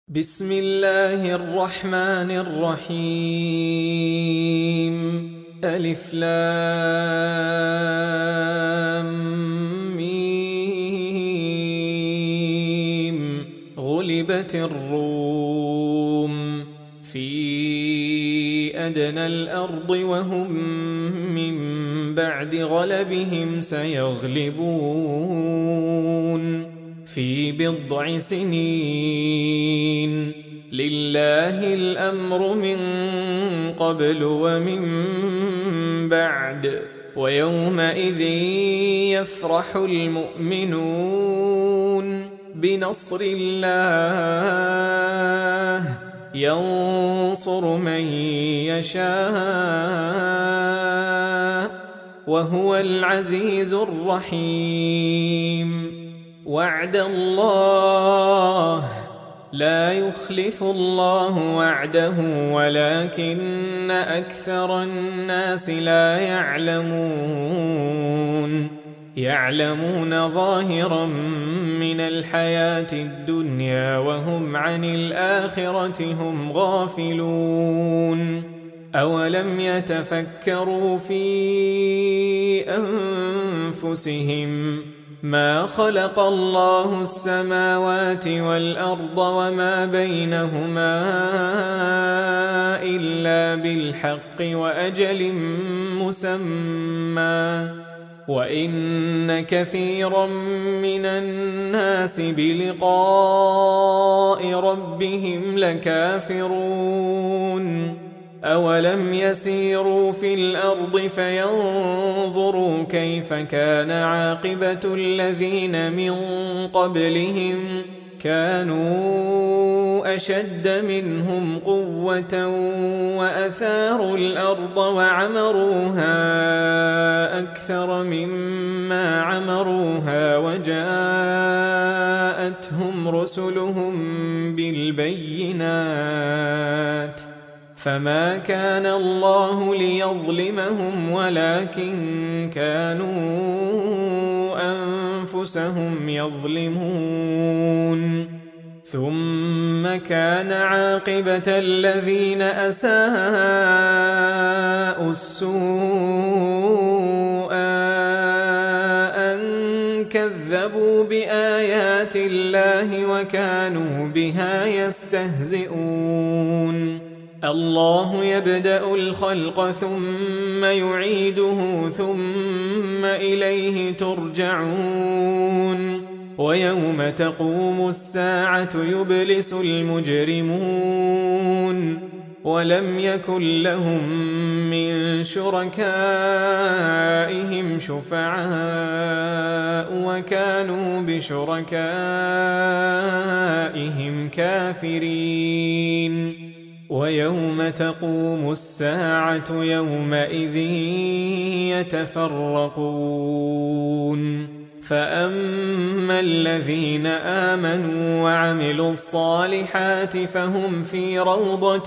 بسم الله الرحمن الرحيم. ألف لام ميم. غلبت الروم في أدنى الأرض وهم من بعد غلبهم سيغلبون في بضع سنين. لله الأمر من قبل ومن بعد، ويومئذ يفرح المؤمنون بنصر الله ينصر من يشاء وهو العزيز الرحيم. وعد الله لا يخلف الله وعده ولكن أكثر الناس لا يعلمون ظاهرا من الحياة الدنيا وهم عن الآخرة هم غافلون. أولم يتفكروا في أنفسهم ما خلق الله السماوات والأرض وما بينهما إلا بالحق وأجل مسمى، وإن كثيرا من الناس بلقاء ربهم لكافرون. أولم يسيروا في الأرض فينظروا كيف كان عاقبة الذين من قبلهم كانوا أشد منهم قوة وأثاروا الأرض وعمروها أكثر مما عمروها وجاءتهم رسلهم بالبينات، فما كان الله ليظلمهم ولكن كانوا أنفسهم يظلمون. ثم كان عاقبة الذين أساءوا السوء أن كذبوا بآيات الله وكانوا بها يستهزئون. الله يبدأ الخلق ثم يعيده ثم إليه ترجعون. ويوم تقوم الساعة يبلس المجرمون ولم يكن لهم من شركائهم شفعاء وكانوا بشركائهم كافرين. ويوم تقوم الساعة يومئذ يتفرقون، فأما الذين آمنوا وعملوا الصالحات فهم في روضة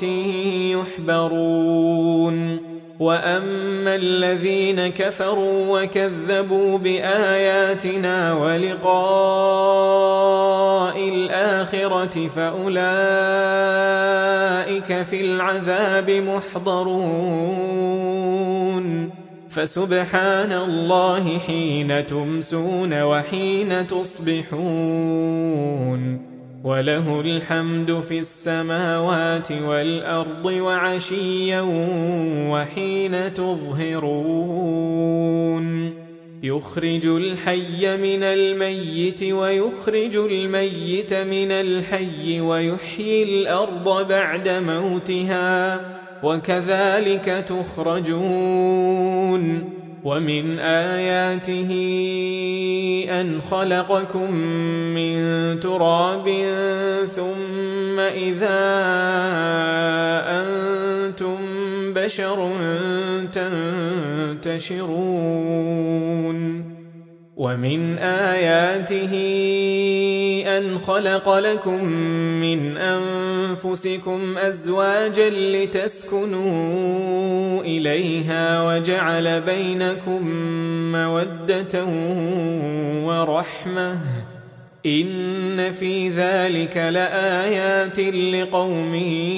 يحبرون، وأما الذين كفروا وكذبوا بآياتنا ولقاء الآخرة فأولئك في العذاب محضرون. فسبحان الله حين تمسون وحين تصبحون، وله الحمد في السماوات والأرض وعشيا وحين تظهرون. يخرج الحي من الميت ويخرج الميت من الحي ويحيي الأرض بعد موتها وكذلك تخرجون. ومن آياته أن خلقكم من تراب ثم إذا أنتم بشر تنتشرون. ومن آياته أن خلق لكم من أنفسكم أزواجا لتسكنوا إليها وجعل بينكم مودة ورحمة إن في ذلك لآيات لقوم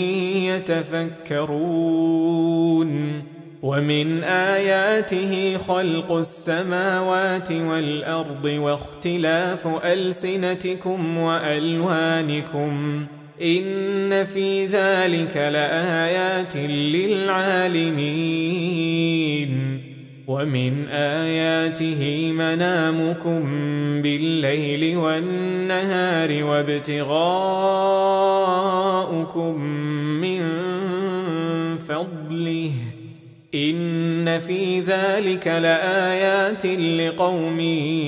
يتفكرون ومن آياته خلق السماوات والأرض واختلاف ألسنتكم وألوانكم إن في ذلك لآيات للعالمين ومن آياته منامكم بالليل والنهار وابتغاؤكم من فضله إن في ذلك لآيات لقوم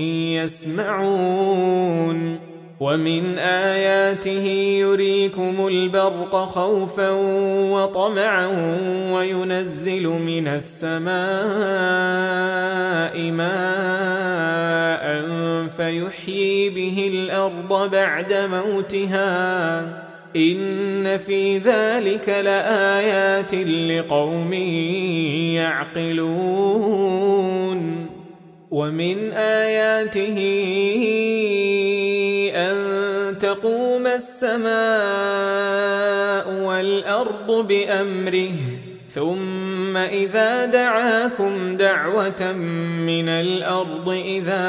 يسمعون ومن آياته يريكم البرق خوفا وطمعا وينزل من السماء ماء فيحيي به الأرض بعد موتها إن في ذلك لآيات لقوم يعقلون ومن آياته أن تقوم السماء والأرض بأمره ثم إذا دعاكم دعوة من الأرض إذا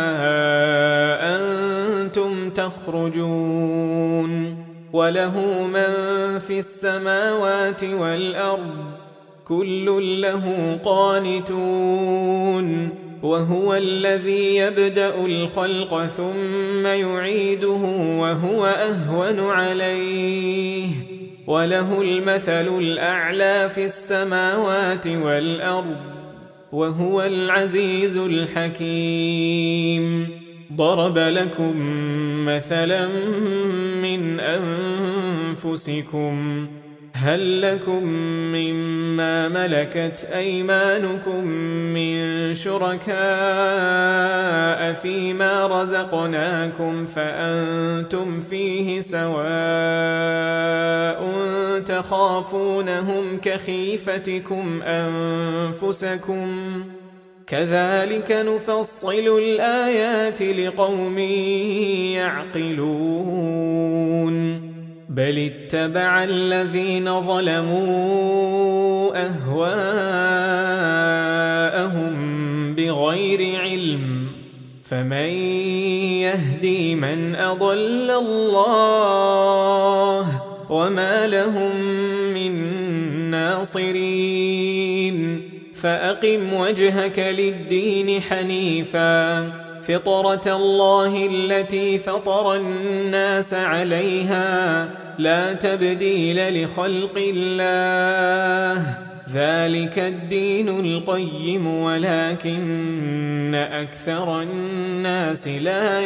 أنتم تخرجون وله من في السماوات والأرض كل له قانتون وهو الذي يبدأ الخلق ثم يعيده وهو أهون عليه وله المثل الأعلى في السماوات والأرض وهو العزيز الحكيم ضرب لكم مثلا من أنفسكم هل لكم مما ملكت أيمانكم من شركاء فيما رزقناكم فأنتم فيه سواء تخافونهم كخيفتكم أنفسكم كذلك نفصل الآيات لقوم يعقلون بل اتبع الذين ظلموا أهواءهم بغير علم فمن يهدي من أضل الله وما لهم من ناصرين فأقم وجهك للدين حنيفا فطرة الله التي فطر الناس عليها لا تبديل لخلق الله ذلك الدين القيم ولكن أكثر الناس لا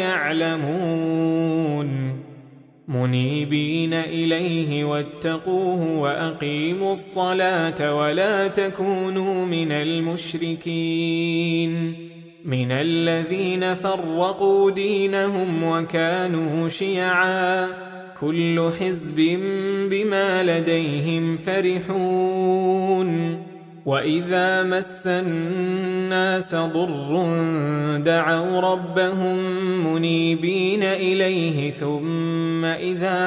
يعلمون منيبين إليه واتقوه وأقيموا الصلاة ولا تكونوا من المشركين من الذين فرقوا دينهم وكانوا شيعا كل حزب بما لديهم فرحون وإذا مس الناس ضر دعوا ربهم منيبين إليه ثم إذا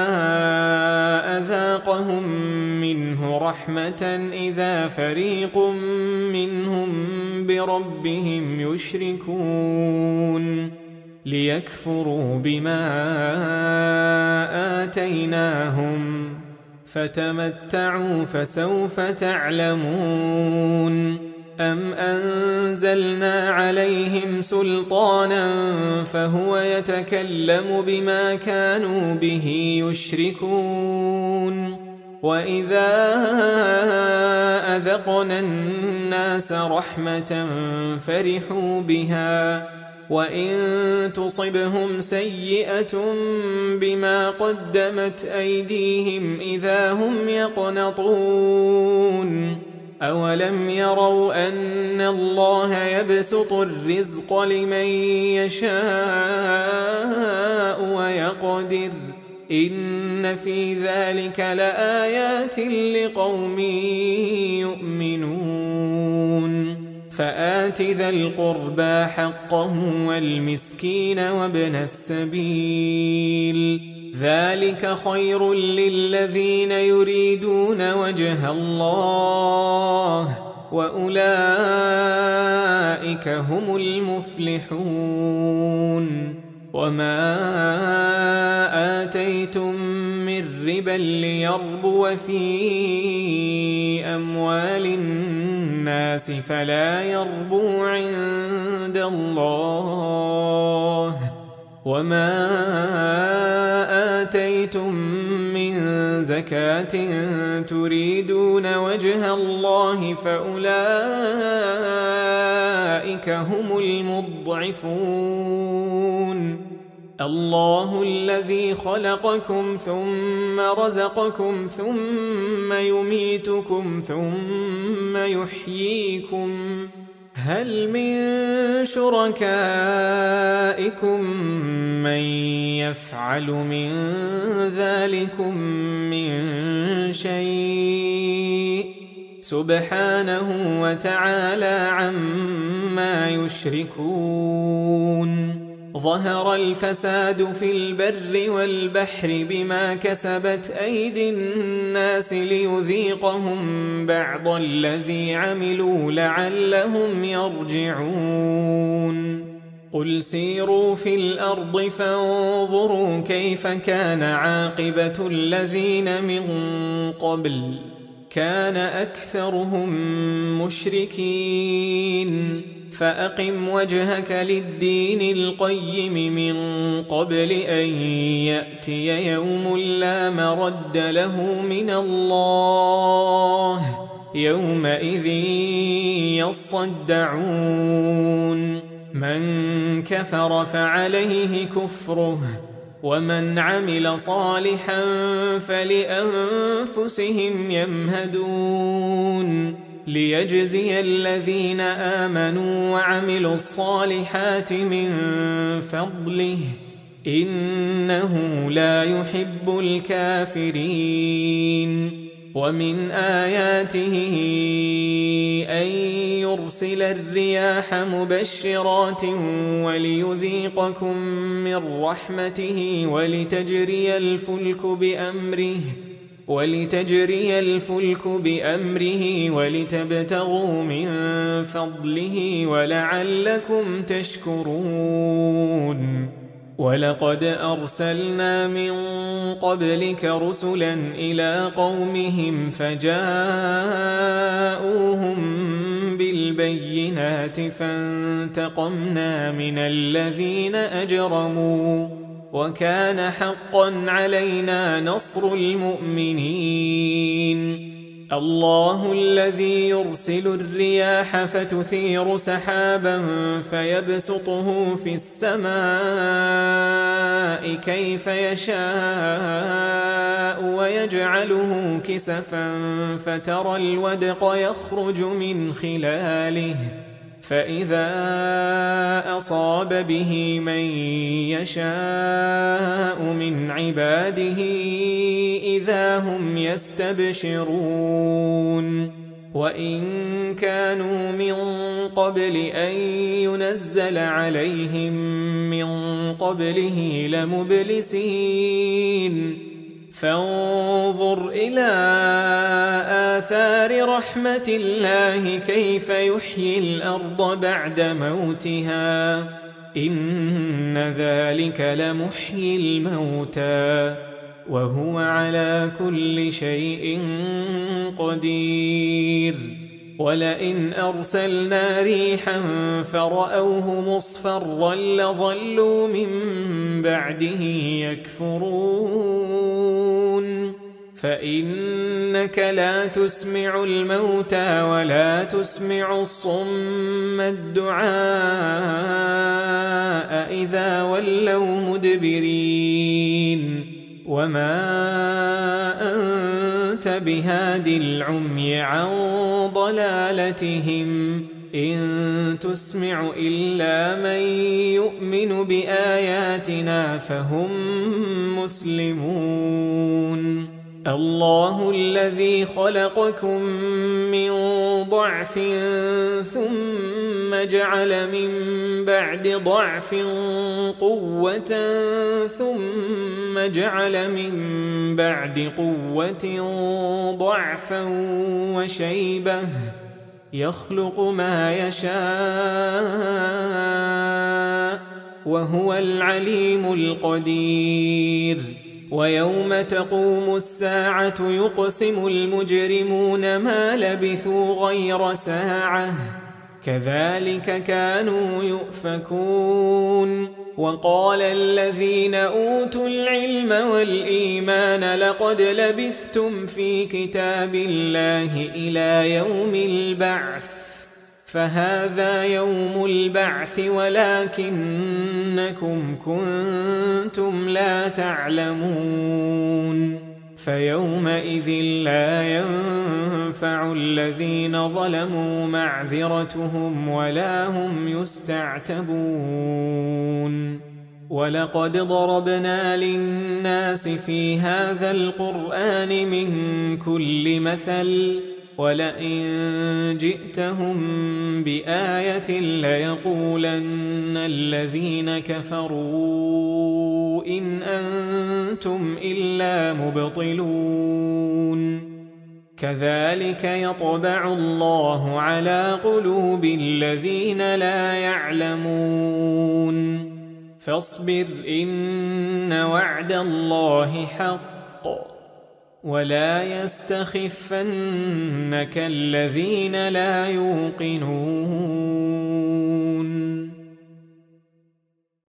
أذاقهم منه رحمة إذا فريق منهم بربهم يشركون ليكفروا بما آتيناهم فتمتعوا فسوف تعلمون أم أنزلنا عليهم سلطانا فهو يتكلم بما كانوا به يشركون وإذا أذقنا الناس رحمة فرحوا بها وإن تصبهم سيئة بما قدمت أيديهم إذا هم يقنطون أولم يروا أن الله يبسط الرزق لمن يشاء ويقدر إن في ذلك لآيات لقوم يؤمنون فآت ذا القربى حقه والمسكين وابن السبيل ذلك خير للذين يريدون وجه الله وأولئك هم المفلحون وما آتيتم من ربا ليربو في أموال الناس فلا يربو عند الله وما آتيتم من زكاة تريدون وجه الله فأولئك هم المضعفون الله الذي خلقكم ثم رزقكم ثم يميتكم ثم يحييكم هل من شركائكم من يفعل من ذلكم من شيء سبحانه وتعالى عما يشركون ظهر الفساد في البر والبحر بما كسبت أيدي الناس ليذيقهم بعض الذي عملوا لعلهم يرجعون قل سيروا في الأرض فانظروا كيف كان عاقبة الذين من قبل كان أكثرهم مشركين فأقم وجهك للدين القيم من قبل أن يأتي يوم لا مرد له من الله يومئذ يصدعون من كفر فعليه كفره ومن عمل صالحا فلأنفسهم يمهدون ليجزي الذين آمنوا وعملوا الصالحات من فضله إنه لا يحب الكافرين ومن آياته أن يرسل الرياح مبشرات وليذيقكم من رحمته ولتجري الفلك بأمره ولتبتغوا من فضله ولعلكم تشكرون ولقد أرسلنا من قبلك رسلا إلى قومهم فجاءوهم بالبينات فانتقمنا من الذين أجرموا وكان حقا علينا نصر المؤمنين الله الذي يرسل الرياح فتثير سحابا فيبسطه في السماء كيف يشاء ويجعله كسفا فترى الودق يخرج من خلاله فإذا أصاب به من يشاء من عباده إذا هم يستبشرون وإن كانوا من قبل أن ينزل عليهم من قبله لمبلسين فانظر إلى آثار رحمة الله كيف يحيي الأرض بعد موتها إن ذلك لمحيي الموتى وهو على كل شيء قدير ولئن أرسلنا ريحا فرأوه مصفرا لظلوا من بعده يكفرون فإنك لا تسمع الموتى ولا تسمع الصم الدعاء إذا ولوا مدبرين وما أنت بهاد العمي عن ضلالتهم إن تسمع إلا من يؤمن بآياتنا فهم مسلمون الله الذي خلقكم من ضعف ثم جعل من بعد ضعف قوة ثم جعل من بعد قوة ضعفا وشيبة يخلق ما يشاء وهو العليم القدير. ويوم تقوم الساعة يقسم المجرمون ما لبثوا غير ساعة كذلك كانوا يؤفكون. وقال الذين أوتوا العلم والإيمان لقد لبثتم في كتاب الله إلى يوم البعث فهذا يوم البعث ولكنكم كنتم لا تعلمون. فيومئذ لا ينفع الذين ظلموا معذرتهم ولا هم يستعتبون. ولقد ضربنا للناس في هذا القرآن من كل مثل ولئن جئتهم بآية ليقولن الذين كفروا إن أنتم إلا مبطلون. كذلك يطبع الله على قلوب الذين لا يعلمون. فاصبر إن وعد الله حق ولا يستخفنك الذين لا يوقنون.